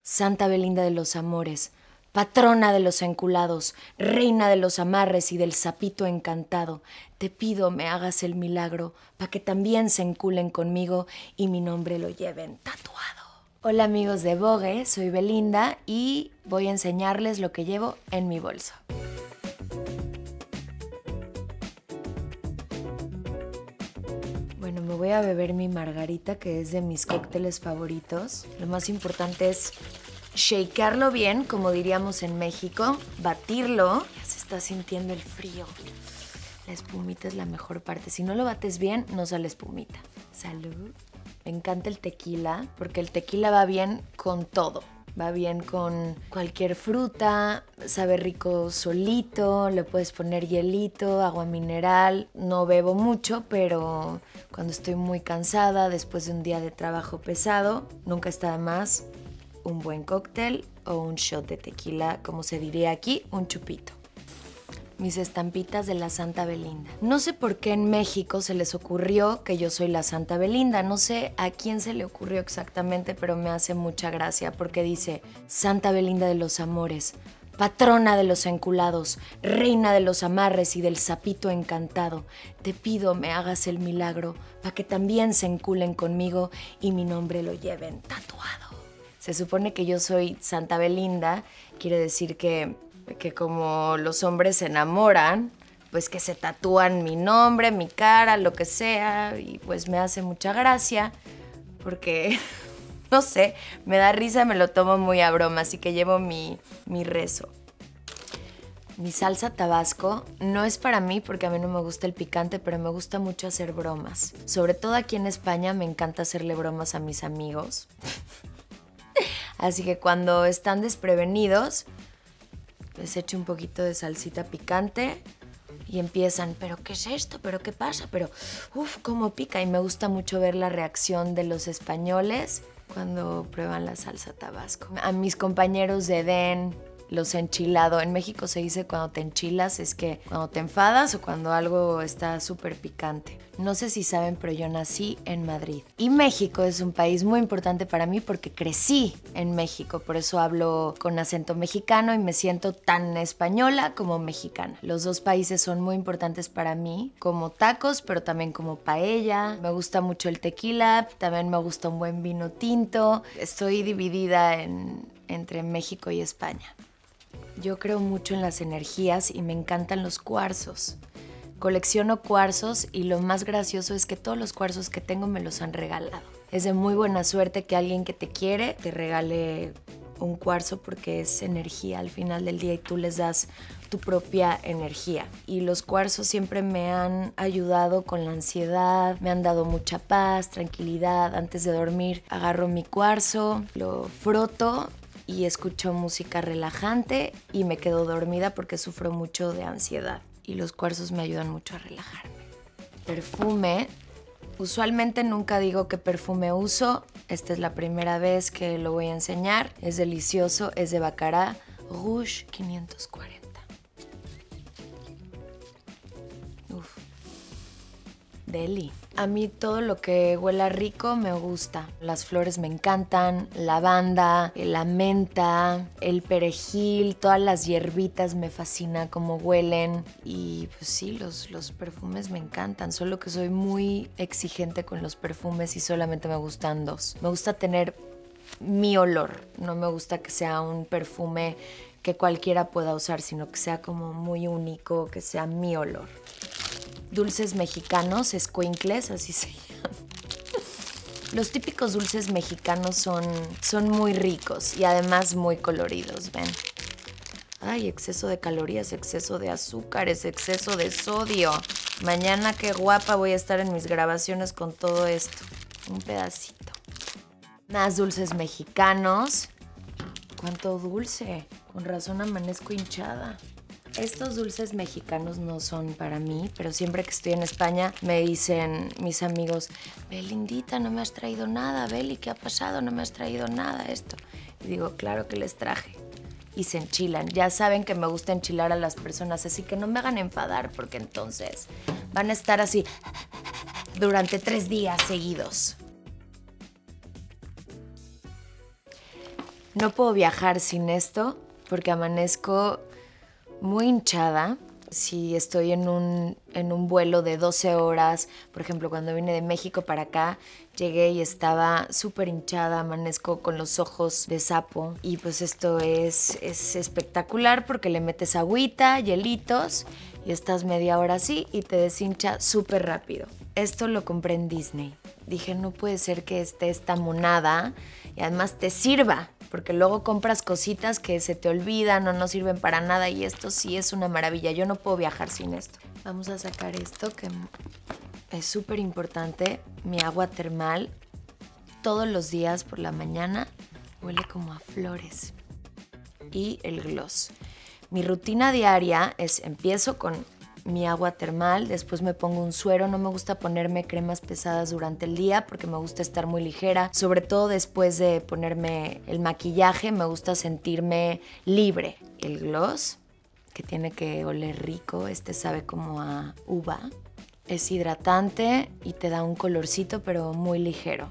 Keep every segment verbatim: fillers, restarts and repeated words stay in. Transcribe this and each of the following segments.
Santa Belinda de los amores, patrona de los enculados, reina de los amarres y del sapito encantado, te pido me hagas el milagro pa' que también se enculen conmigo y mi nombre lo lleven tatuado. Hola amigos de Vogue, soy Belinda y voy a enseñarles lo que llevo en mi bolso. Bueno, me voy a beber mi margarita, que es de mis cócteles favoritos. Lo más importante es shakearlo bien, como diríamos en México, batirlo. Ya se está sintiendo el frío. La espumita es la mejor parte. Si no lo bates bien, no sale espumita. Salud. Me encanta el tequila, porque el tequila va bien con todo. Va bien con cualquier fruta, sabe rico solito, le puedes poner hielito, agua mineral. No bebo mucho, pero cuando estoy muy cansada, después de un día de trabajo pesado, nunca está de más un buen cóctel o un shot de tequila, como se diría aquí, un chupito. Mis estampitas de la Santa Belinda. No sé por qué en México se les ocurrió que yo soy la Santa Belinda. No sé a quién se le ocurrió exactamente, pero me hace mucha gracia porque dice Santa Belinda de los amores, patrona de los enculados, reina de los amarres y del sapito encantado. Te pido me hagas el milagro para que también se enculen conmigo y mi nombre lo lleven tatuado. Se supone que yo soy Santa Belinda, quiere decir que que como los hombres se enamoran, pues que se tatúan mi nombre, mi cara, lo que sea, y pues me hace mucha gracia, porque, no sé, me da risa, me lo tomo muy a broma, así que llevo mi, mi rezo. Mi salsa Tabasco no es para mí porque a mí no me gusta el picante, pero me gusta mucho hacer bromas. Sobre todo aquí en España me encanta hacerle bromas a mis amigos. Así que cuando están desprevenidos, les echo un poquito de salsita picante y empiezan, ¿pero qué es esto? ¿Pero qué pasa? Pero, uff, cómo pica. Y me gusta mucho ver la reacción de los españoles cuando prueban la salsa Tabasco. A mis compañeros de Edén los he enchilado. En México se dice cuando te enchilas, es que cuando te enfadas o cuando algo está súper picante. No sé si saben, pero yo nací en Madrid. Y México es un país muy importante para mí porque crecí en México. Por eso hablo con acento mexicano y me siento tan española como mexicana. Los dos países son muy importantes para mí, como tacos, pero también como paella. Me gusta mucho el tequila, también me gusta un buen vino tinto. Estoy dividida en, entre México y España. Yo creo mucho en las energías y me encantan los cuarzos. Colecciono cuarzos y lo más gracioso es que todos los cuarzos que tengo me los han regalado. Es de muy buena suerte que alguien que te quiere te regale un cuarzo porque es energía al final del día y tú les das tu propia energía. Y los cuarzos siempre me han ayudado con la ansiedad, me han dado mucha paz, tranquilidad. Antes de dormir agarro mi cuarzo, lo froto y escucho música relajante y me quedo dormida porque sufro mucho de ansiedad. Y los cuarzos me ayudan mucho a relajarme. Perfume. Usualmente nunca digo qué perfume uso. Esta es la primera vez que lo voy a enseñar. Es delicioso, es de Baccarat Rouge quinientos cuarenta. Uf. Deli. A mí todo lo que huela rico me gusta. Las flores me encantan, lavanda, la menta, el perejil, todas las hierbitas me fascina cómo huelen. Y pues sí, los, los perfumes me encantan, solo que soy muy exigente con los perfumes y solamente me gustan dos. Me gusta tener mi olor, no me gusta que sea un perfume que cualquiera pueda usar, sino que sea como muy único, que sea mi olor. Dulces mexicanos, escuincles, así se llaman. Los típicos dulces mexicanos son, son muy ricos y además muy coloridos, ¿ven? Ay, exceso de calorías, exceso de azúcares, exceso de sodio. Mañana, qué guapa, voy a estar en mis grabaciones con todo esto. Un pedacito. Más dulces mexicanos. ¿Cuánto dulce? Con razón amanezco hinchada. Estos dulces mexicanos no son para mí, pero siempre que estoy en España me dicen mis amigos, Belindita, no me has traído nada, Beli, ¿qué ha pasado? No me has traído nada esto. Y digo, claro que les traje. Y se enchilan. Ya saben que me gusta enchilar a las personas, así que no me hagan enfadar porque entonces van a estar así durante tres días seguidos. No puedo viajar sin esto porque amanezco muy hinchada. Si estoy en un, en un vuelo de doce horas, por ejemplo, cuando vine de México para acá, llegué y estaba súper hinchada, amanezco con los ojos de sapo. Y pues esto es, es espectacular porque le metes agüita, hielitos y estás media hora así y te deshincha súper rápido. Esto lo compré en Disney. Dije, no puede ser que esté esta monada y además te sirva, porque luego compras cositas que se te olvidan o no sirven para nada y esto sí es una maravilla. Yo no puedo viajar sin esto. Vamos a sacar esto que es súper importante. Mi agua termal todos los días por la mañana huele como a flores. Y el gloss. Mi rutina diaria es, empiezo con mi agua termal, después me pongo un suero. No me gusta ponerme cremas pesadas durante el día porque me gusta estar muy ligera, sobre todo después de ponerme el maquillaje, me gusta sentirme libre. El gloss, que tiene que oler rico, este sabe como a uva, es hidratante y te da un colorcito pero muy ligero.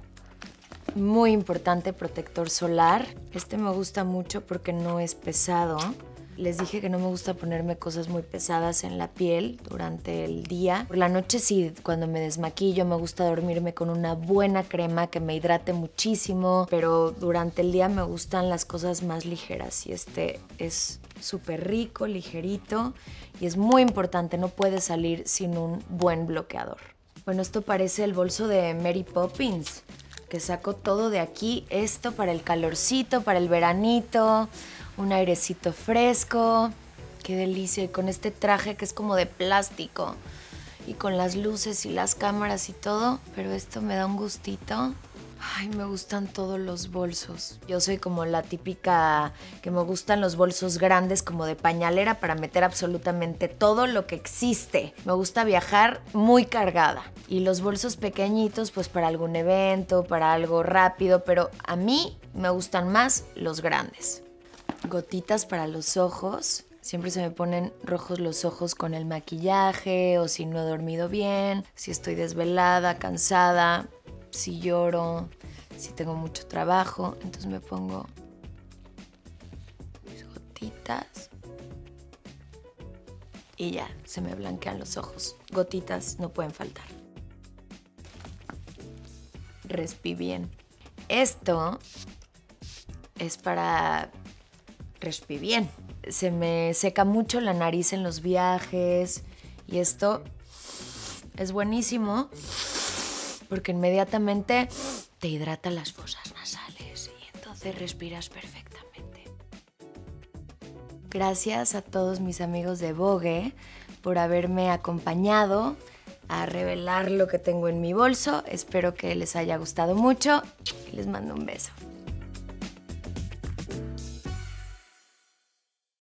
Muy importante, protector solar. Este me gusta mucho porque no es pesado. Les dije que no me gusta ponerme cosas muy pesadas en la piel durante el día. Por la noche sí, cuando me desmaquillo me gusta dormirme con una buena crema que me hidrate muchísimo, pero durante el día me gustan las cosas más ligeras y este es súper rico, ligerito y es muy importante, no puede salir sin un buen bloqueador. Bueno, esto parece el bolso de Mary Poppins, que sacó todo de aquí, esto para el calorcito, para el veranito, un airecito fresco, qué delicia, y con este traje que es como de plástico y con las luces y las cámaras y todo, pero esto me da un gustito. Ay, me gustan todos los bolsos. Yo soy como la típica que me gustan los bolsos grandes como de pañalera para meter absolutamente todo lo que existe. Me gusta viajar muy cargada. Y los bolsos pequeñitos pues para algún evento, para algo rápido, pero a mí me gustan más los grandes. Gotitas para los ojos. Siempre se me ponen rojos los ojos con el maquillaje o si no he dormido bien, si estoy desvelada, cansada, si lloro, si tengo mucho trabajo. Entonces me pongo mis gotitas y ya, se me blanquean los ojos. Gotitas no pueden faltar. Respi bien. Esto es para respi bien. Se me seca mucho la nariz en los viajes y esto es buenísimo porque inmediatamente te hidrata las fosas nasales y entonces respiras perfectamente. Gracias a todos mis amigos de Vogue por haberme acompañado a revelar lo que tengo en mi bolso. Espero que les haya gustado mucho y les mando un beso.